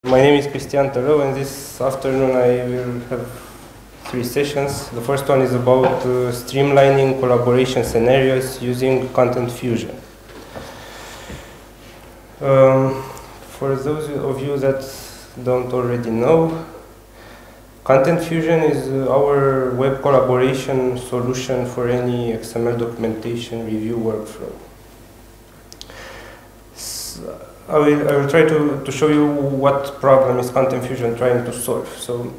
My name is Cristian Talau, and this afternoon I will have 3 sessions. The first one is about streamlining collaboration scenarios using Content Fusion. For those of you that don't already know, Content Fusion is our web collaboration solution for any XML documentation review workflow. I will try to show you what problem is Content Fusion trying to solve. So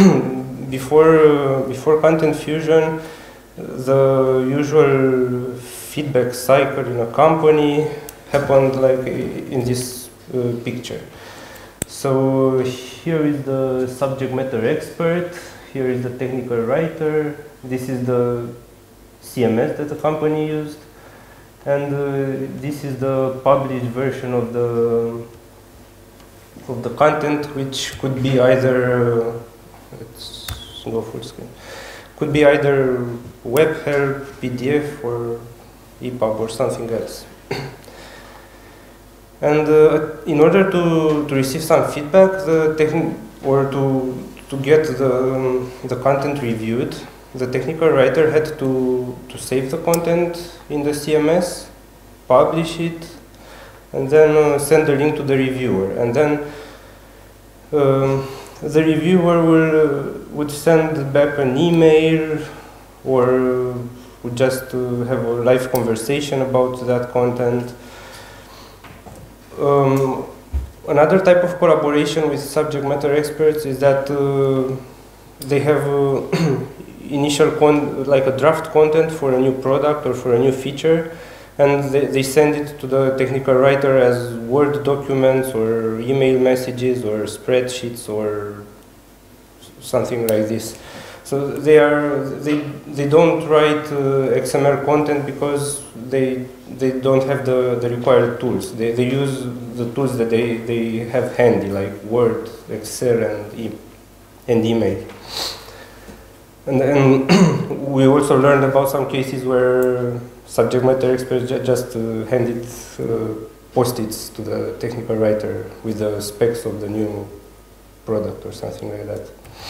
before Content Fusion, the usual feedback cycle in a company happened like in this picture. So here is the subject matter expert, here is the technical writer, this is the CMS that the company used, and this is the published version of the content, which could be either let's go full screen. Could be either web help, PDF, or EPUB or something else. And in order to receive some feedback, or to get the content reviewed, the technical writer had to save the content in the CMS, publish it, and then send the link to the reviewer. And then the reviewer would send back an email, or would just have a live conversation about that content. Another type of collaboration with subject matter experts is that they have initial like a draft content for a new product or for a new feature, and they send it to the technical writer as Word documents or email messages or spreadsheets or something like this. So they don't write XML content because they don't have the required tools. They use the tools that they have handy, like Word, Excel, and email. And then we also learned about some cases where subject matter experts just handed post-its to the technical writer with the specs of the new product or something like that.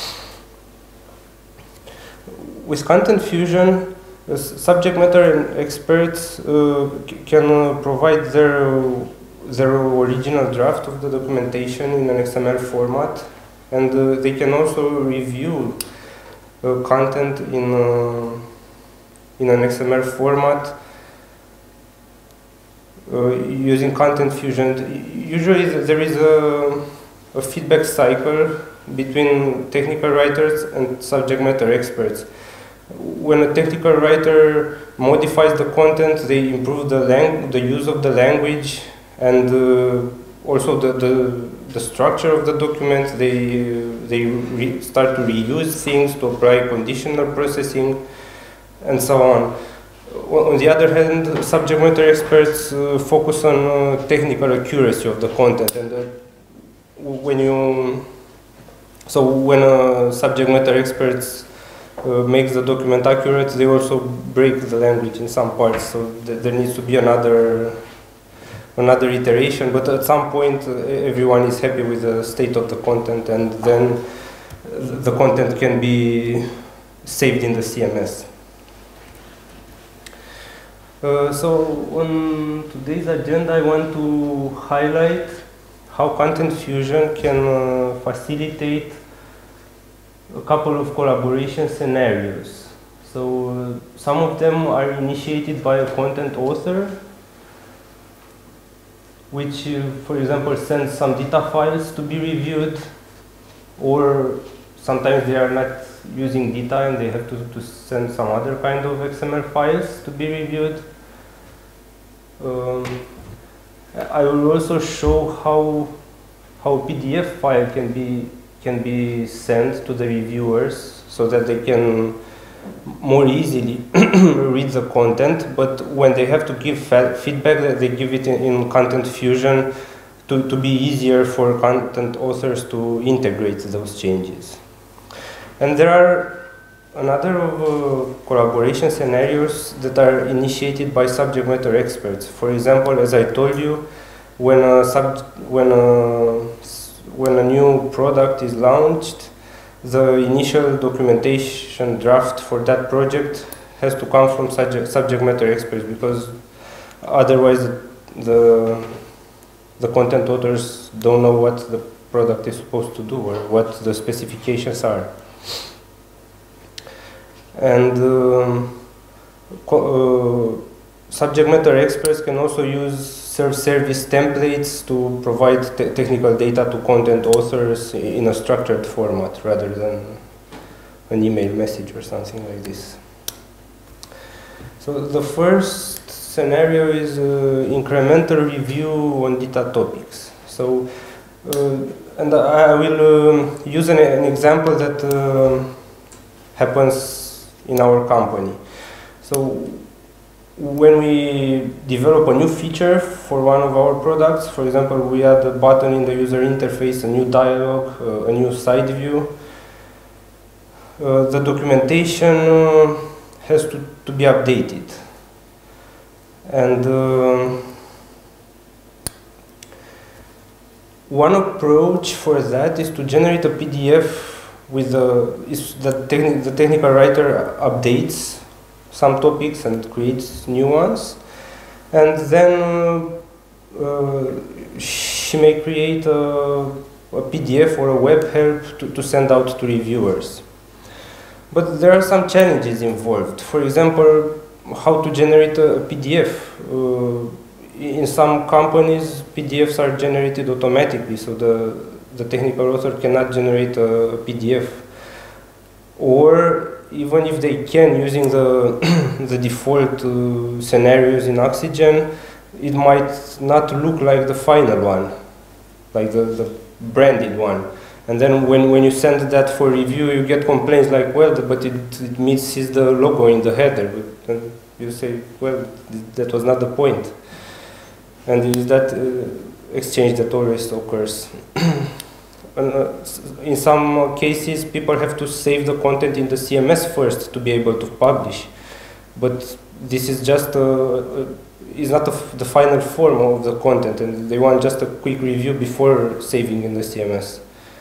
With Content Fusion, subject matter experts can provide their original draft of the documentation in an XML format, and they can also review content in an XML format using Content Fusion. Usually there is a feedback cycle between technical writers and subject matter experts. When a technical writer modifies the content, they improve the use of the language and also the structure of the document. They start to reuse things, to apply conditional processing, and so on. On the other hand, subject matter experts focus on technical accuracy of the content, and when subject matter experts makes the document accurate, they also break the language in some parts, so there needs to be another iteration, but at some point everyone is happy with the state of the content, and then the content can be saved in the CMS. So on today's agenda, I want to highlight how Content Fusion can facilitate a couple of collaboration scenarios. So some of them are initiated by a content author, which, for example, sends some data files to be reviewed, or sometimes they are not using data and they have to send some other kind of XML files to be reviewed. I will also show how a PDF file can be sent to the reviewers so that they can more easily read the content, but when they have to give feedback, they give it in Content Fusion to be easier for content authors to integrate those changes. And there are another of collaboration scenarios that are initiated by subject matter experts. For example, as I told you, when when a new product is launched, the initial documentation draft for that project has to come from subject matter experts, because otherwise the content authors don't know what the product is supposed to do or what the specifications are. And subject matter experts can also use self-service templates to provide technical data to content authors in a structured format rather than an email message or something like this. So the first scenario is incremental review on data topics. So, and I will use an example that happens in our company. So, when we develop a new feature for one of our products, for example, we add a button in the user interface, a new dialog, a new side view, the documentation has to be updated. And one approach for that is to generate a PDF with the technical writer updates some topics and creates new ones, and then she may create a PDF or a web help to send out to reviewers. But there are some challenges involved. For example, how to generate a PDF. In some companies, PDFs are generated automatically, so the technical author cannot generate a PDF. Or even if they can, using the default scenarios in Oxygen, it might not look like the final one, like the branded one. And then when you send that for review, you get complaints like, well, but it misses the logo in the header. But you say, well, that was not the point. And it is that exchange that always occurs. In some cases, people have to save the content in the CMS first to be able to publish. But this is just is not the final form of the content, and they want just a quick review before saving in the CMS.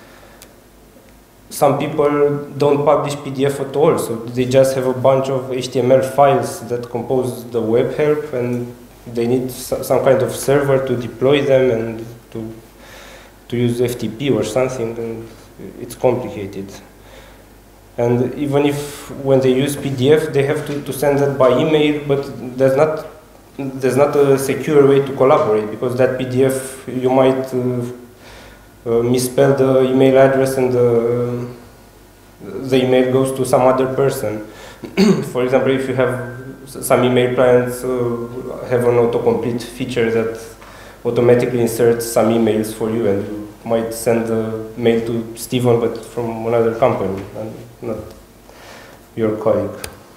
Some people don't publish PDF at all, so they just have a bunch of HTML files that compose the web help, and they need some kind of server to deploy them and to use FTP or something, and it's complicated. And even if when they use PDF, they have to send that by email, but there's not a secure way to collaborate, because that PDF, you might misspell the email address and the email goes to some other person. For example, if you have some email clients have an autocomplete feature that automatically inserts some emails for you, and you might send the mail to Steven, but from another company, and not your colleague.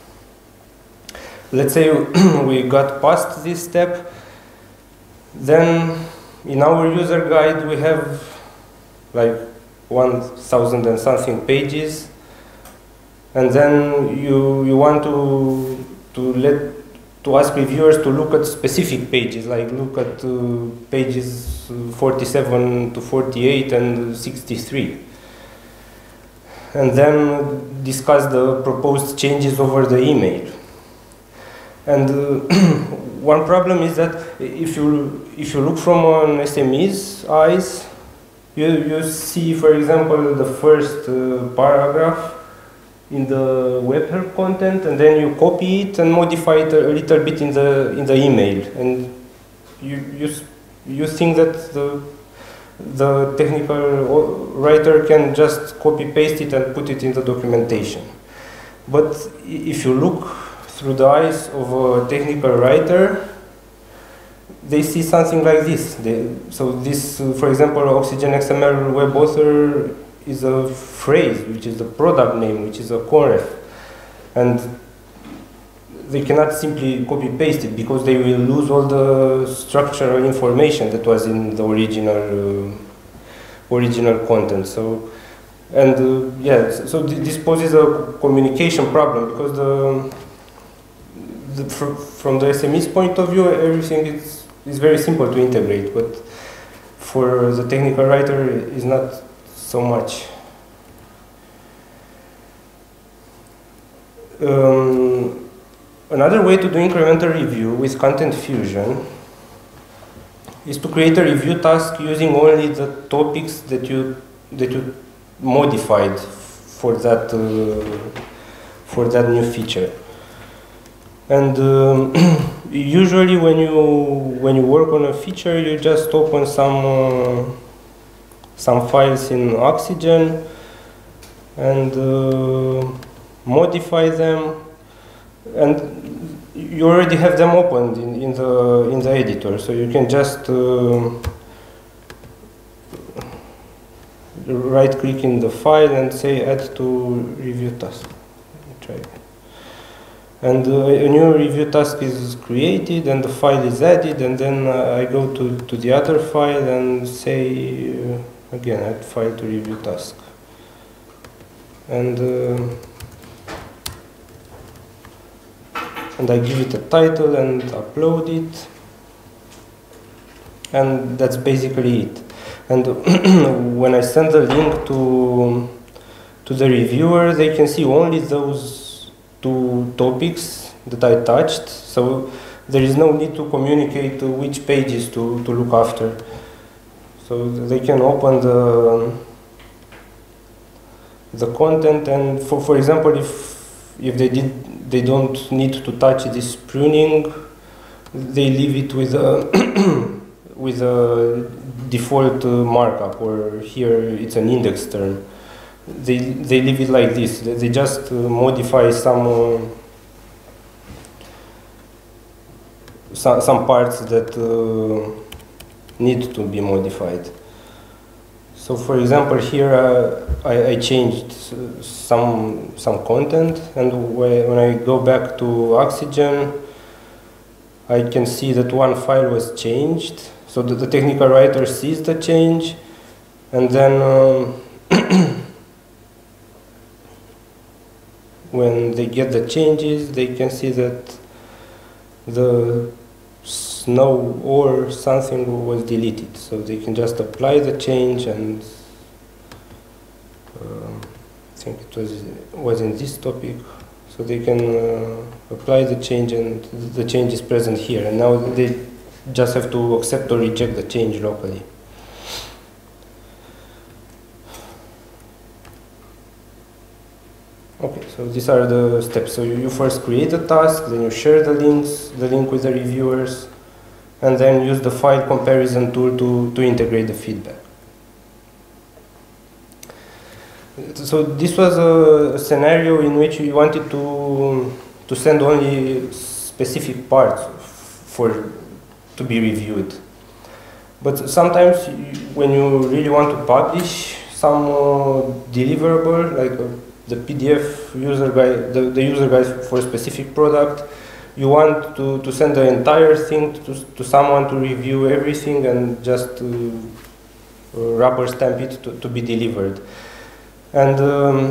Let's say we got past this step, then in our user guide we have like 1,000 and something pages, and then you want to ask reviewers to look at specific pages, like look at pages 47 to 48 and 63. And then discuss the proposed changes over the email. And one problem is that if you look from an SME's eyes, you see, for example, the first paragraph in the web help content, and then you copy it and modify it a little bit in the email, and you think that the technical writer can just copy paste it and put it in the documentation. But if you look through the eyes of a technical writer, they see something like this. So this, for example, Oxygen XML web author is a phrase, which is the product name, which is a conref. And they cannot simply copy paste it, because they will lose all the structural information that was in the original content. So, and yeah, so this poses a communication problem, because from the SME's point of view, everything is very simple to integrate, but for the technical writer is not so much. Another way to do incremental review with Content Fusion is to create a review task using only the topics that you modified for that new feature. And usually when you work on a feature, you just open some files in Oxygen and modify them, and you already have them opened in the editor, so you can just right-click in the file and say Add to Review Task. Try it. And a new review task is created, and the file is added, and then I go to the other file and say again Add file to Review Task. And I give it a title and upload it, and that's basically it. And when I send the link to the reviewer, they can see only those two topics that I touched, so there is no need to communicate which pages to look after. So they can open the content, and for example, if they don't need to touch this pruning, they leave it with a with a default markup, or here it's an index term. They leave it like this. They just modify some parts that need to be modified. So, for example, here I changed some content, and when I go back to Oxygen, I can see that one file was changed. So the technical writer sees the change, and then when they get the changes, they can see that the snow or something was deleted. So they can just apply the change, and I think it was in this topic. So they can apply the change, and the change is present here. And now they just have to accept or reject the change locally. Okay, so these are the steps. So you first create a task, then you share the link with the reviewers, and then use the file comparison tool to integrate the feedback. So this was a scenario in which you wanted to send only specific parts to be reviewed. But sometimes when you really want to publish some deliverable, like the PDF user guide, the user guide for a specific product, you want to send the entire thing to someone to review everything and just rubber stamp it to be delivered. And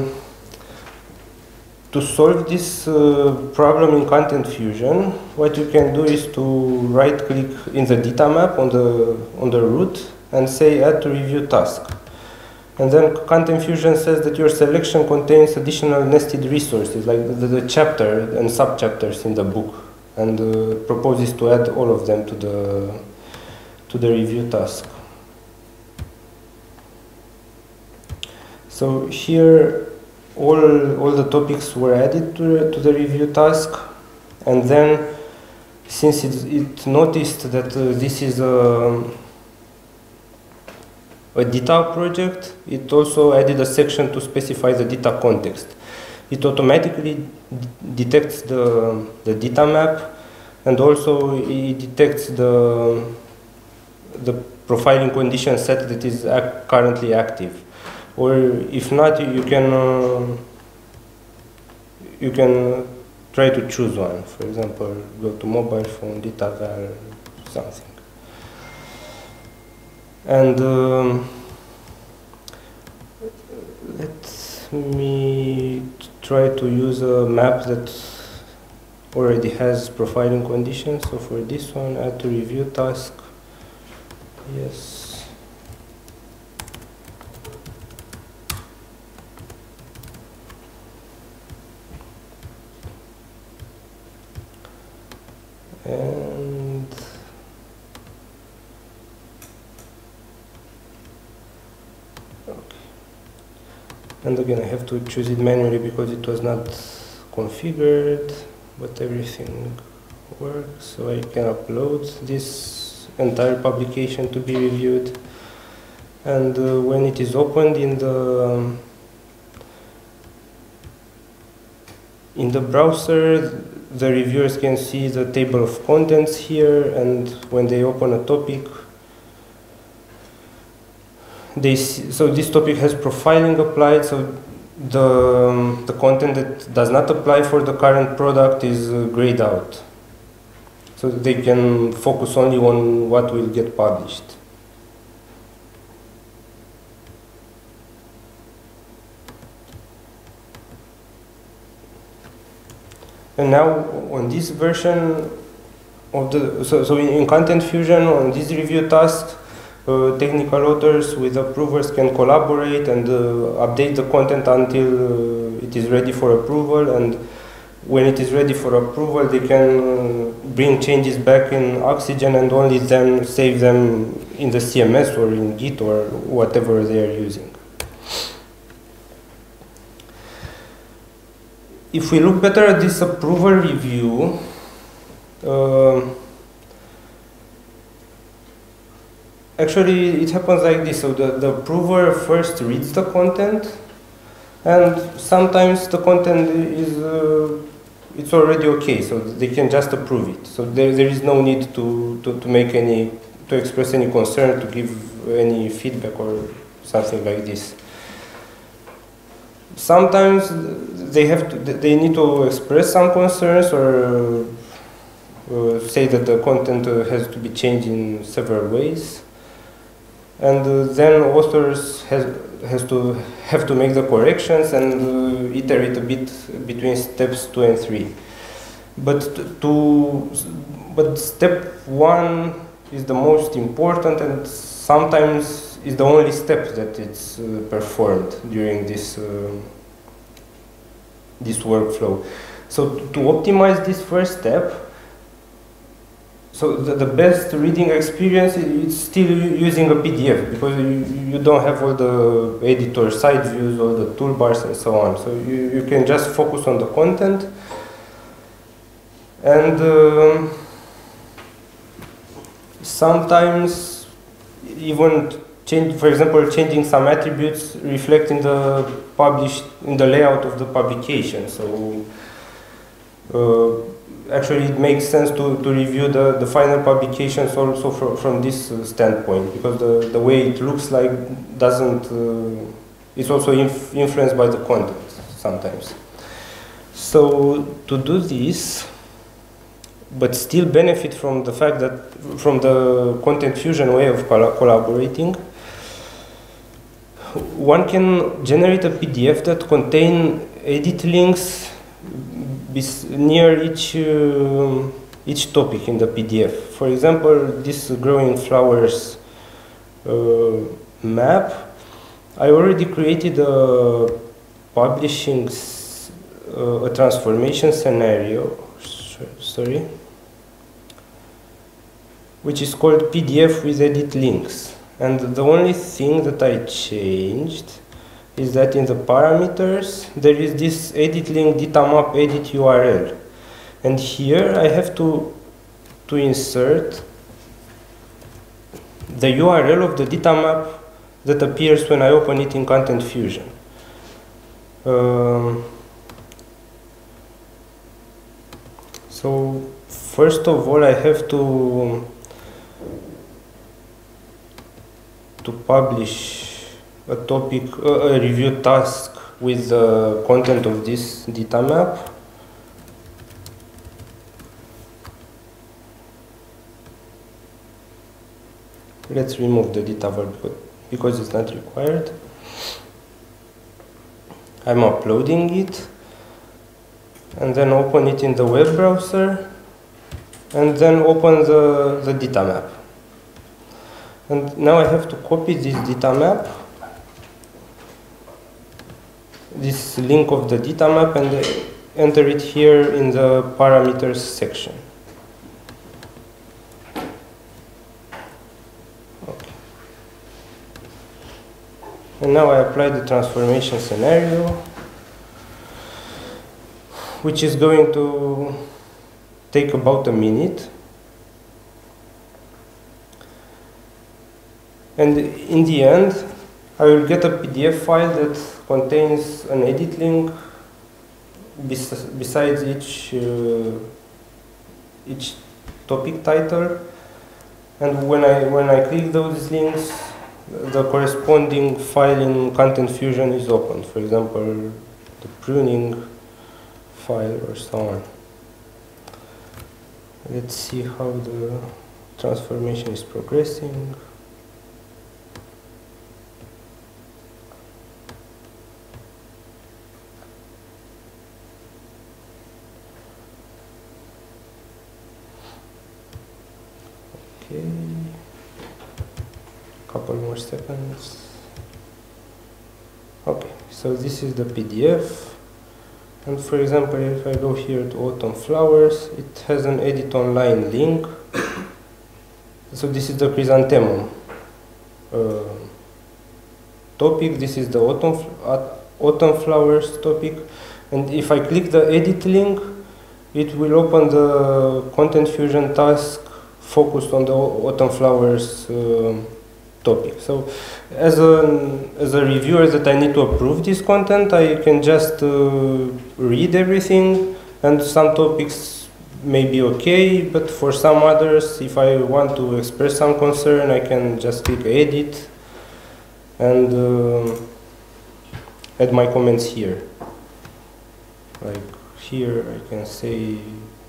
to solve this problem in Content Fusion, what you can do is to right-click in the data map on the root and say Add to Review Task. And then Content Fusion says that your selection contains additional nested resources, like the chapter and subchapters in the book, and proposes to add all of them to the review task. So here, all the topics were added to the review task, and then since it noticed that this is a data project, it also added a section to specify the data context. It automatically detects the data map, and also it detects the profiling condition set that is currently active. Or if not, you can try to choose one. For example, go to mobile phone, data val, something. And let me try to use a map that already has profiling conditions. So for this one, add to review task. Yes. And and again, I have to choose it manually because it was not configured, but everything works, so I can upload this entire publication to be reviewed. And when it is opened in the browser, the reviewers can see the table of contents here, and when they open a topic, they see, so this topic has profiling applied, so the content that does not apply for the current product is grayed out. So they can focus only on what will get published. And now on this version of the, so in Content Fusion, on this review task, technical authors with approvers can collaborate and update the content until it is ready for approval. And when it is ready for approval, they can bring changes back in Oxygen and only then save them in the CMS or in Git or whatever they are using. If we look better at this approval review, actually it happens like this. So the approver first reads the content, and sometimes the content is it's already okay, so they can just approve it. So there is no need to make any, to express any concern, to give any feedback or something like this. Sometimes they need to express some concerns or say that the content has to be changed in several ways, and then authors have to make the corrections and iterate a bit between steps 2 and 3. But step 1 is the most important, and sometimes is the only step that it's performed during this this workflow. So to optimize this first step, so the best reading experience is still using a PDF, because you don't have all the editor side views, all the toolbars and so on. So you can just focus on the content. And sometimes even for example, changing some attributes reflecting the layout of the publication. So actually it makes sense to review the final publications also from this standpoint, because the way it looks like doesn't, it's also influenced by the content sometimes. So to do this, but still benefit from the fact that, from the Content Fusion way of collaborating, one can generate a PDF that contains edit links near each topic in the PDF. For example, this growing flowers map, I already created a publishing, a transformation scenario, sorry, which is called PDF with edit links. And the only thing that I changed is that in the parameters there is this edit link datamap edit URL, and here I have to insert the URL of the datamap that appears when I open it in Content Fusion. So first of all, I have to publish a topic, a review task with the content of this data map. Let's remove the data verb because it's not required. I'm uploading it, and then open it in the web browser, and then open the data map. And now I have to copy this data map, this link of the data map, and enter it here in the parameters section. And now I apply the transformation scenario, which is going to take about a minute. And in the end, I will get a PDF file that contains an edit link besides each topic title. And when I click those links, the corresponding file in Content Fusion is opened. For example, the pruning file or so on. Let's see how the transformation is progressing. Okay, couple more seconds. Okay, so this is the PDF. And for example, if I go here to Autumn Flowers, it has an edit online link. So this is the chrysanthemum topic. This is the autumn flowers topic. And if I click the edit link, it will open the Content Fusion task focused on the autumn flowers topic. So as a reviewer that I need to approve this content, I can just read everything, and some topics may be okay, but for some others, if I want to express some concern, I can just click edit and add my comments here. Like here I can say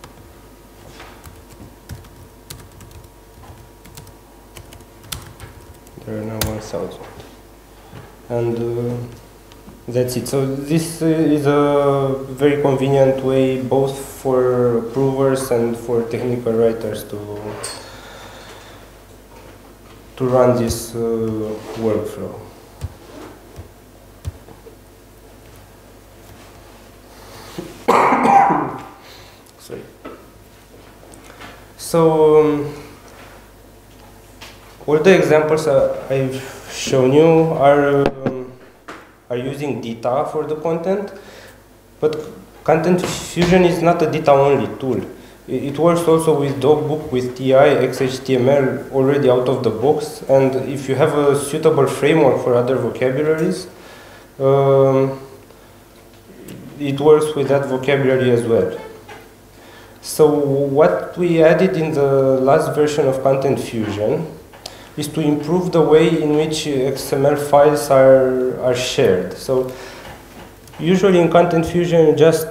there are now 1000, and that's it. So this is a very convenient way both for approvers and for technical writers to run this workflow. Sorry. So all the examples I've shown you are using data for the content, but Content Fusion is not a data-only tool. It works also with Dogbook, with TI, XHTML already out of the box, and if you have a suitable framework for other vocabularies, it works with that vocabulary as well. So what we added in the last version of Content Fusion is to improve the way in which XML files are shared. So usually in Content Fusion, you just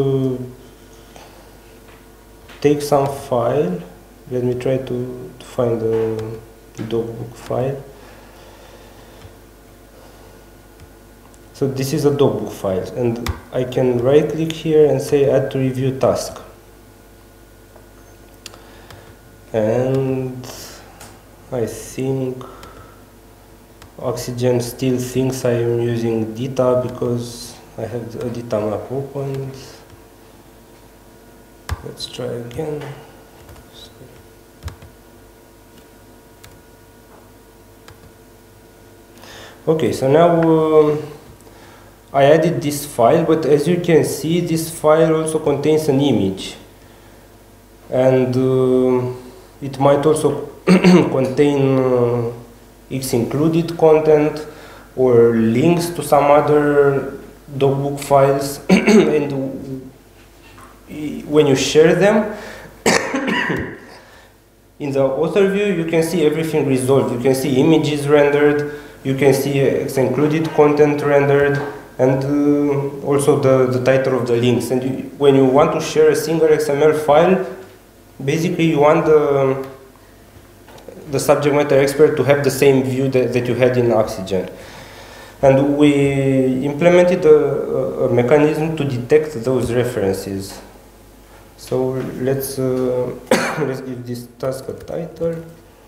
take some file. Let me try to find the Dogbook file. So this is a Dogbook file, and I can right click here and say add to review task. And I think Oxygen still thinks I am using data because I have a data map opened. Let's try again. Okay, so now I added this file, but as you can see, this file also contains an image, and it might also contain X included content or links to some other Dogbook files. And when you share them in the author view, you can see everything resolved. You can see images rendered, you can see X included content rendered, and also the title of the links. And when you want to share a single XML file, basically you want the subject matter expert to have the same view that you had in Oxygen. And we implemented a mechanism to detect those references. So let's let's give this task a title.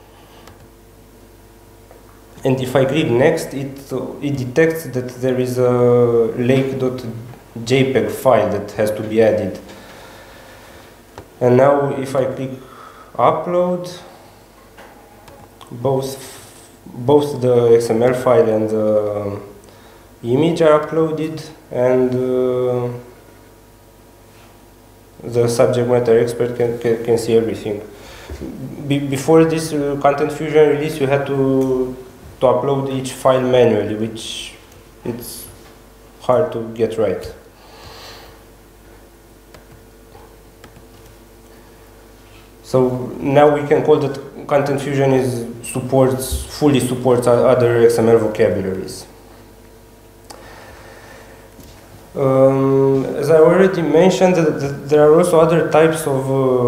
And if I click next, it detects that there is a lake.jpg file that has to be added. And now if I click upload, both both the XML file and the image are uploaded, and the subject matter expert can see everything. Before this Content Fusion release, you had to upload each file manually, which it's hard to get right. So now we can call that Content Fusion fully supports other XML vocabularies. As I already mentioned, there are also other types of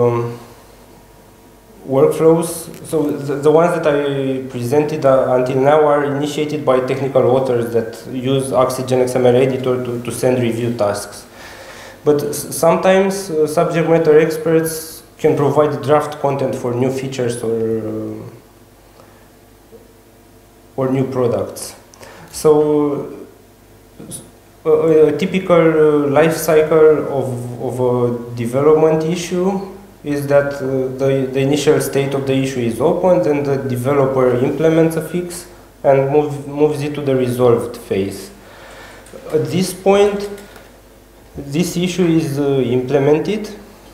workflows. So the ones that I presented until now are initiated by technical authors that use Oxygen XML editor to send review tasks. But sometimes subject matter experts can provide draft content for new features or new products. So a typical life cycle of a development issue is that the initial state of the issue is opened, and the developer implements a fix and moves it to the resolved phase. At this point, this issue is implemented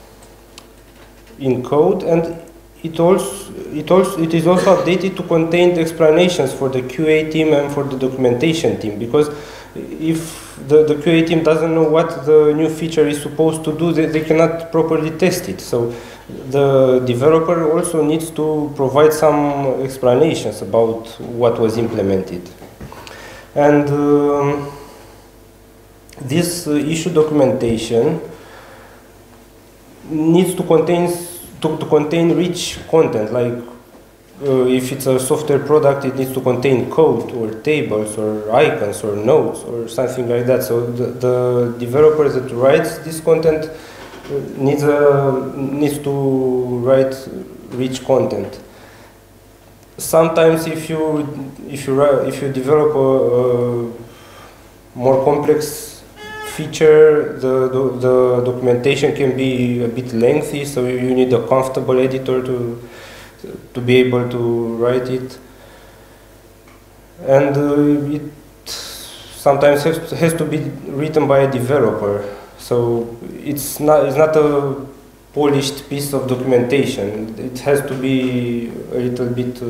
in code, and it is also updated to contain explanations for the QA team and for the documentation team, because if the QA team doesn't know what the new feature is supposed to do, they cannot properly test it. So the developer also needs to provide some explanations about what was implemented. And this issue documentation needs to contain rich content, like if it's a software product, it needs to contain code or tables or icons or notes or something like that. So the developer that writes this content needs to write rich content. Sometimes if you develop a more complex feature, the documentation can be a bit lengthy, so you need a comfortable editor to be able to write it, and it sometimes has to be written by a developer. So it's not a polished piece of documentation. It has to be a little bit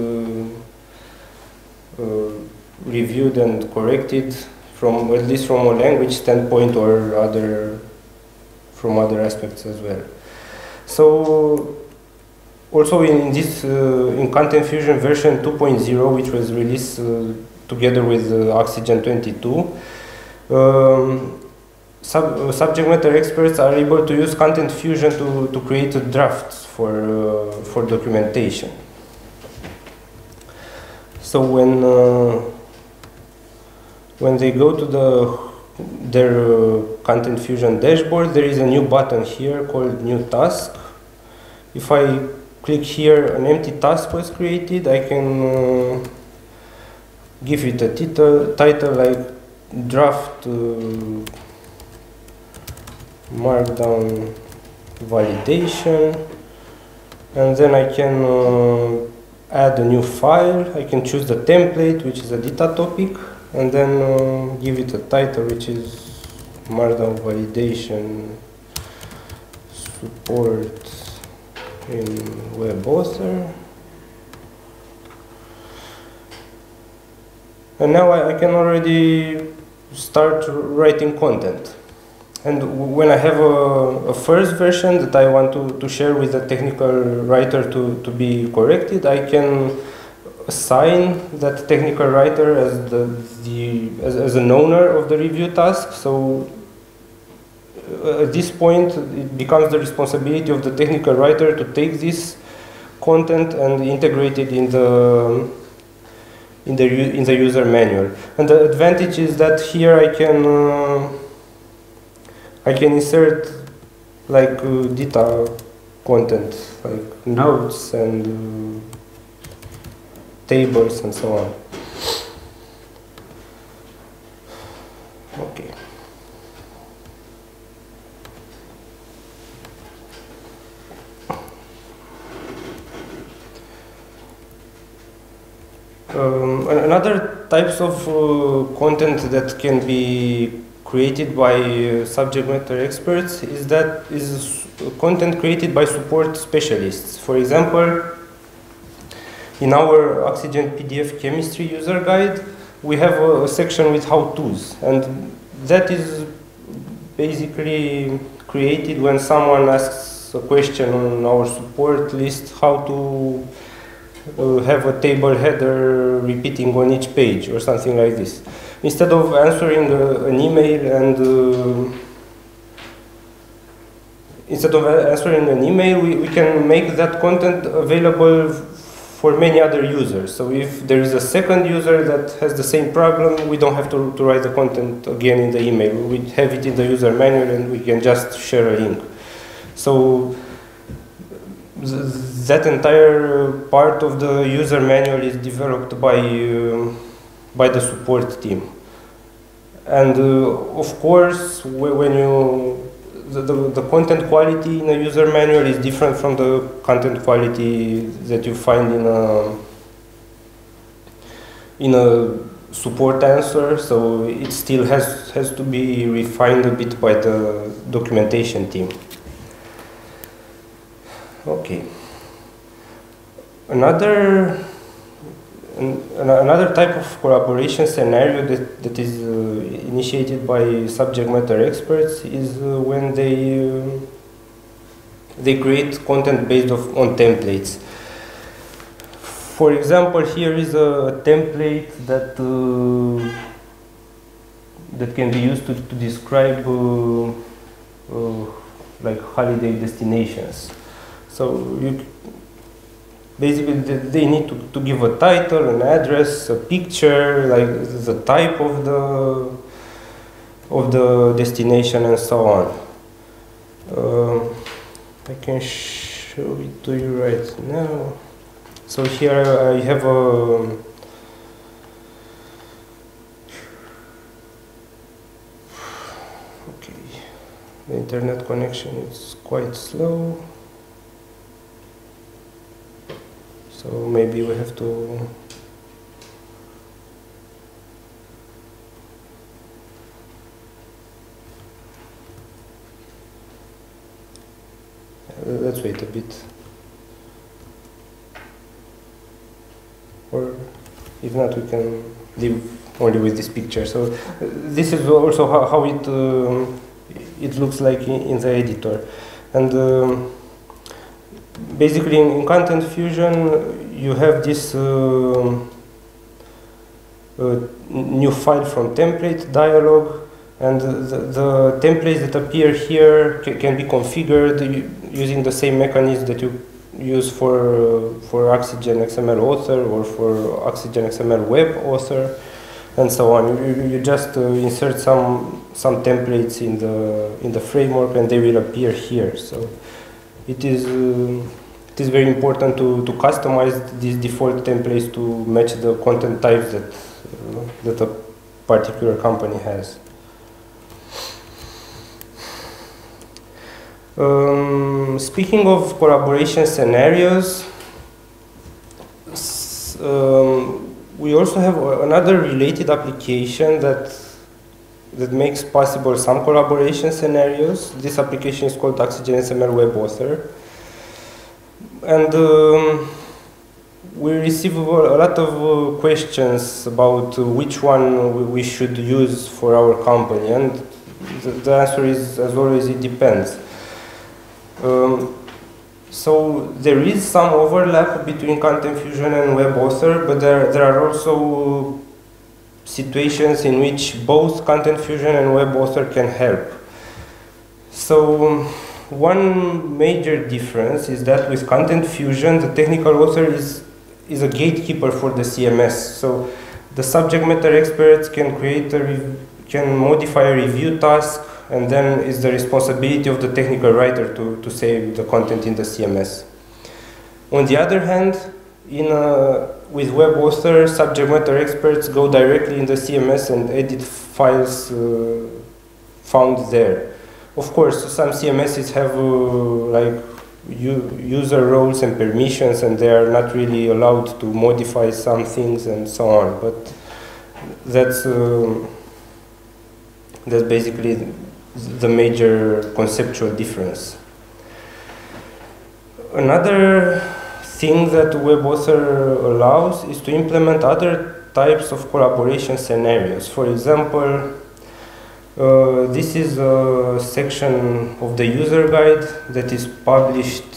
reviewed and corrected at least from a language standpoint or from other aspects as well. So also in Content Fusion version 2.0, which was released together with Oxygen 22, subject matter experts are able to use Content Fusion to create drafts for documentation. So when they go to their Content Fusion dashboard, there is a new button here called New Task. If I click here, an empty task was created. I can give it a title like draft markdown validation, and then I can add a new file. I can choose the template, which is a data topic, and then give it a title, which is markdown validation support in web author. And now I can already start writing content. And when I have a first version that I want to share with the technical writer to be corrected, I can assign that technical writer as an owner of the review task. So at this point, it becomes the responsibility of the technical writer to take this content and integrate it in the user manual. And the advantage is that here I can insert like data content, like notes and tables and so on. Okay. Another types of content that can be created by subject matter experts is content created by support specialists. For example, in our Oxygen PDF chemistry user guide, we have a section with how-tos, and that is basically created when someone asks a question on our support list, how to have a table header repeating on each page or something like this. Instead of answering an email we can make that content available for many other users. So if there is a second user that has the same problem, we don't have to write the content again in the email. We have it in the user manual and we can just share a link. So that entire part of the user manual is developed by the support team. And of course, when the content quality in a user manual is different from the content quality that you find in a support answer, so it still has to be refined a bit by the documentation team. Okay. Another type of collaboration scenario that is initiated by subject matter experts is when they create content based on templates. For example, here is a template that can be used to describe like holiday destinations. So basically they need to give a title, an address, a picture, like the type of the destination and so on. I can show it to you right now. So here I have okay, the internet connection is quite slow. So maybe we have to let's wait a bit, or if not, we can live only with this picture. So this is also how it looks like in the editor, and basically in Content Fusion you have this new file from template dialog, and the templates that appear here can be configured using the same mechanism that you use for Oxygen XML Author or for Oxygen XML Web Author, and so on. You just insert some templates in the framework, and they will appear here. So it is very important to customize these default templates to match the content types that a particular company has. Speaking of collaboration scenarios, we also have another related application that makes possible some collaboration scenarios. This application is called Oxygen XML Web Author, and we receive a lot of questions about which one we should use for our company, and the answer is, as always, it depends. So there is some overlap between Content Fusion and Web Author, but there are also situations in which both Content Fusion and Web Author can help. So one major difference is that with Content Fusion, the technical author is a gatekeeper for the CMS. So the subject matter experts can modify a review task, and then it's the responsibility of the technical writer to save the content in the CMS. On the other hand, with Web Author, subject matter experts go directly in the CMS and edit files found there. Of course, some CMSs have like user roles and permissions, and they are not really allowed to modify some things and so on. But that's basically the major conceptual difference. Another thing that WebAuthor allows is to implement other types of collaboration scenarios. For example, this is a section of the user guide that is published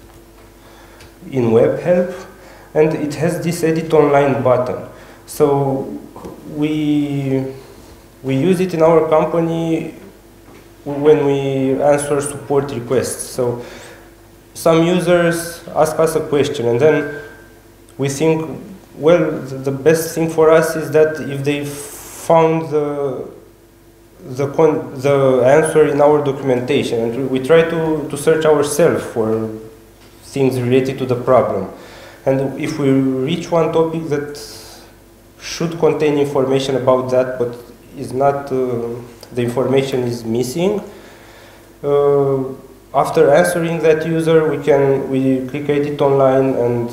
in Web Help, and it has this Edit Online button. So we use it in our company when we answer support requests. So some users ask us a question, and then we think, well, the best thing for us is that if they found the answer in our documentation, and we try to search ourselves for things related to the problem. And if we reach one topic that should contain information about that, but is not, the information is missing, after answering that user, we click Edit Online and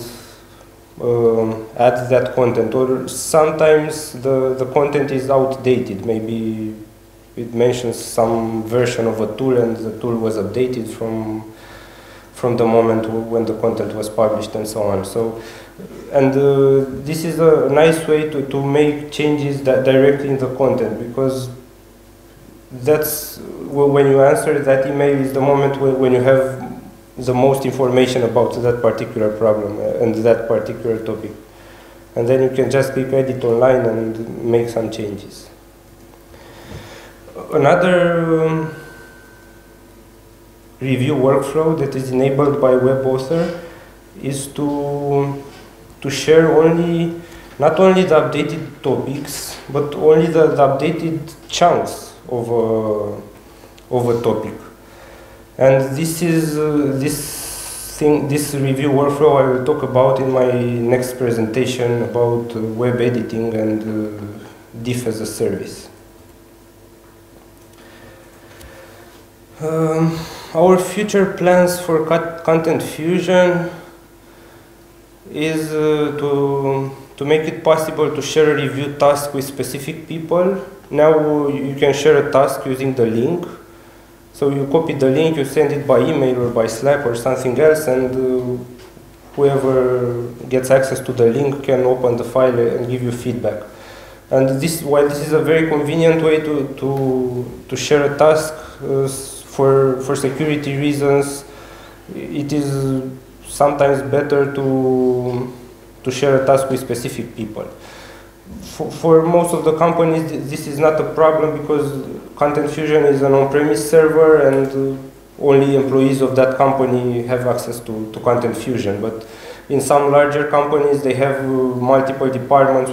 add that content. Or sometimes the content is outdated. Maybe it mentions some version of a tool, and the tool was updated from the moment when the content was published, and so on. So, and this is a nice way to make changes directly in the content, because that's when you answer that email is the moment when you have the most information about that particular problem and that particular topic. And then you can just click Edit Online and make some changes. Another review workflow that is enabled by WebAuthor is to share not only the updated topics, but only the updated chunks of a topic. And this is this review workflow I will talk about in my next presentation about web editing and diff as a service. Our future plans for Content Fusion is to make it possible to share a review task with specific people. Now you can share a task using the link. So you copy the link, you send it by email or by Slack or something else, and whoever gets access to the link can open the file and give you feedback. And while this is a very convenient way to share a task, for security reasons, it is sometimes better to share a task with specific people. For most of the companies, this is not a problem, because Content Fusion is an on-premise server, and only employees of that company have access to Content Fusion. But in some larger companies, they have multiple departments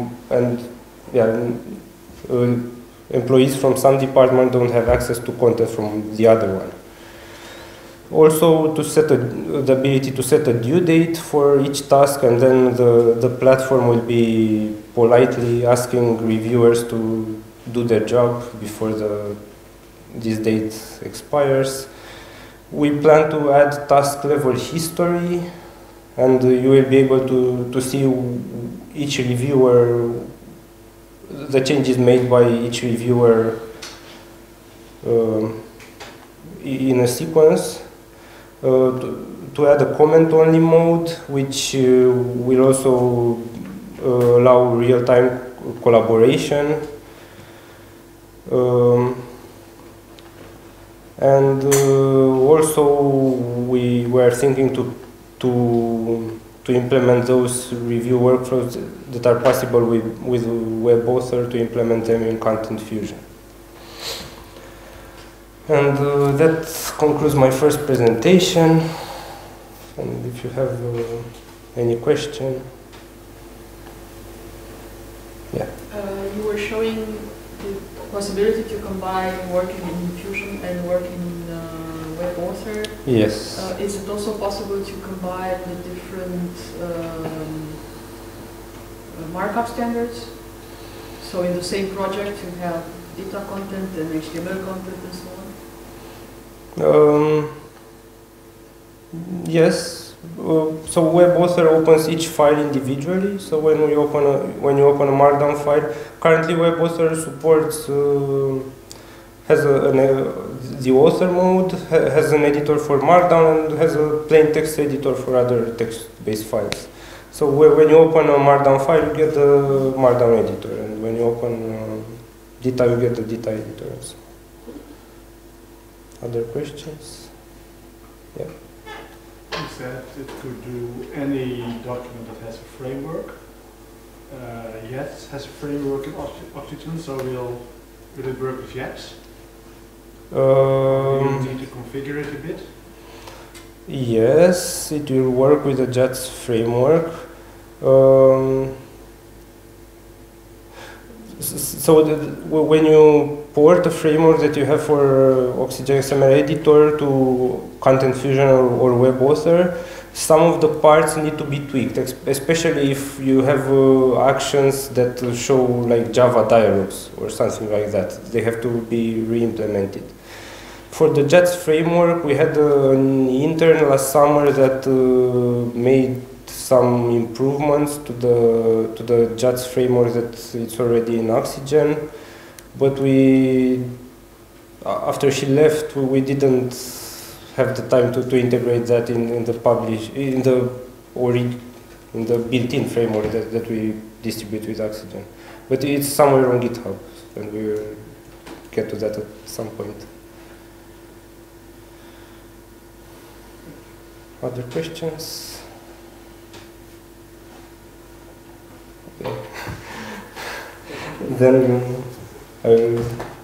employees from some department don't have access to content from the other one. Also, to set the ability to set a due date for each task, and then the platform will be politely asking reviewers to do their job before this date expires. We plan to add task level history, and you will be able to see each reviewer, the changes made by each reviewer in a sequence. To add a comment-only mode, which will also allow real-time collaboration. And also we were thinking to implement those review workflows that are possible with WebAuthor, to implement them in Content Fusion. And that concludes my first presentation. And if you have any question, yeah. You were showing the possibility to combine working in Fusion and working in WebAuthor. Yes. Is it also possible to combine the different markup standards? So in the same project you have data content and HTML content and so on? Yes. So WebAuthor opens each file individually. So when you open a Markdown file, currently WebAuthor supports has the author mode, has an editor for Markdown, and has a plain text editor for other text-based files. So when you open a Markdown file, you get the Markdown editor, and when you open Dita, you get the Dita editor. So. Other questions? Yeah. You said it could do any document that has a framework. Yes, has a framework in Oxygen, so will it work with Yes? You need to configure it a bit? Yes, it will work with the JETS framework. So when you port a framework that you have for Oxygen XML editor to Content Fusion or WebAuthor, some of the parts need to be tweaked, especially if you have actions that show like Java dialogues or something like that. They have to be re-implemented. For the JETS framework, we had an intern last summer that made some improvements to the JETS framework that it's already in Oxygen, but after she left, we didn't have the time to integrate that in the built-in framework that we distribute with Oxygen. But it's somewhere on GitHub, and we will get to that at some point. Other questions? Okay. Then I will